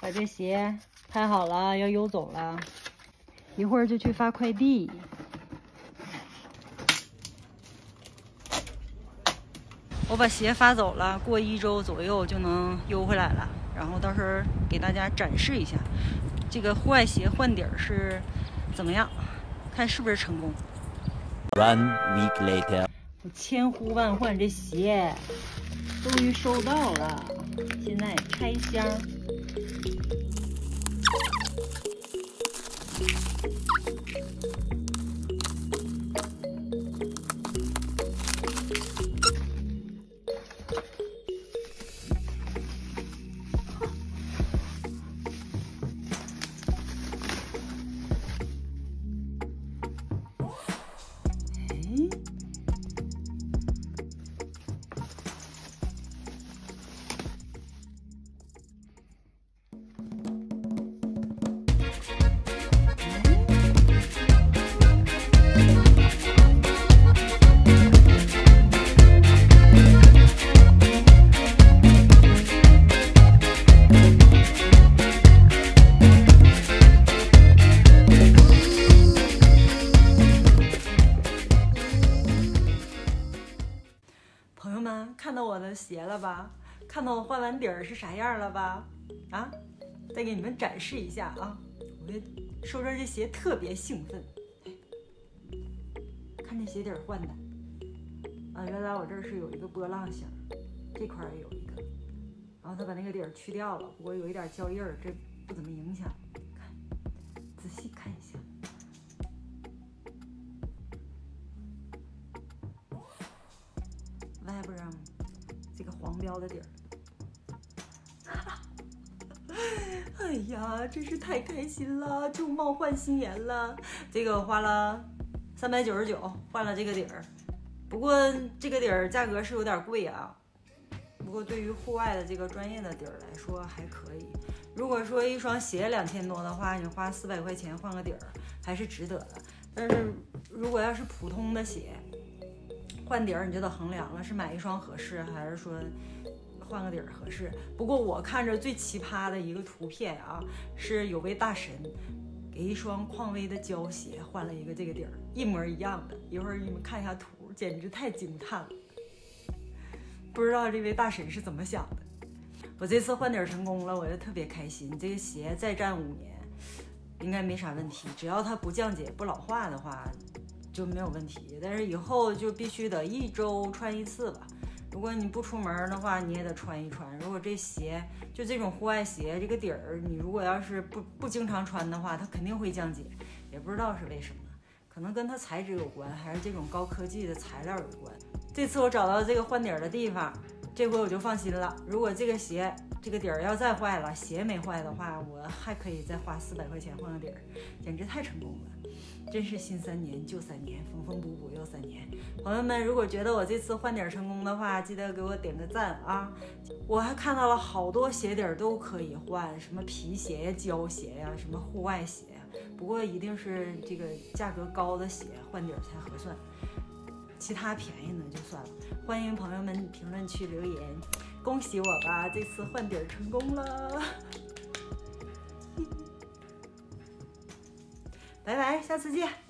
把这鞋拍好了，要邮走了，一会儿就去发快递。我把鞋发走了，过1周左右就能邮回来了。然后到时候给大家展示一下这个户外鞋换底儿是怎么样，看是不是成功。 1 week later， 我千呼万唤，这鞋终于收到了，现在拆箱。朋友们，看到我的鞋了吧？看到我换完底儿是啥样了吧？啊，再给你们展示一下啊！我收着这鞋特别兴奋，看这鞋底儿换的啊！原来我这儿是有一个波浪形，这块也有一个，然后他把那个底儿去掉了，不过有一点胶印儿，这不怎么影响。看，仔细看一下。外边这个黄标的底儿，哎呀，真是太开心了，就冒换新颜了。这个我花了399换了这个底儿，不过这个底儿价格是有点贵啊。不过对于户外的这个专业的底儿来说还可以。如果说一双鞋2000多的话，你花400块钱换个底儿还是值得的。但是如果要是普通的鞋，换底儿你就得衡量了，是买一双合适，还是说换个底儿合适？不过我看着最奇葩的一个图片啊，是有位大神给一双匡威的胶鞋换了一个这个底儿，一模一样的。一会儿你们看一下图，简直太惊叹了。不知道这位大神是怎么想的。我这次换底儿成功了，我就特别开心。这个鞋再战5年应该没啥问题，只要它不降解不老化的话就没有问题，但是以后就必须得1周穿1次吧。如果你不出门的话，你也得穿一穿。如果这鞋就这种户外鞋，这个底儿你如果要是不经常穿的话，它肯定会降解，也不知道是为什么，可能跟它材质有关，还是这种高科技的材料有关。这次我找到这个换底儿的地方，这回我就放心了。如果这个鞋这个底儿要再坏了，鞋没坏的话，我还可以再花400块钱换个底儿，简直太成功了。真是新3年旧3年，缝缝补补又3年。朋友们，如果觉得我这次换底儿成功的话，记得给我点个赞啊！我还看到了好多鞋底儿都可以换，什么皮鞋呀、胶鞋呀、什么户外鞋呀。不过一定是这个价格高的鞋换底儿才合算，其他便宜的就算了。欢迎朋友们评论区留言，恭喜我吧，这次换底儿成功了！拜拜，下次见。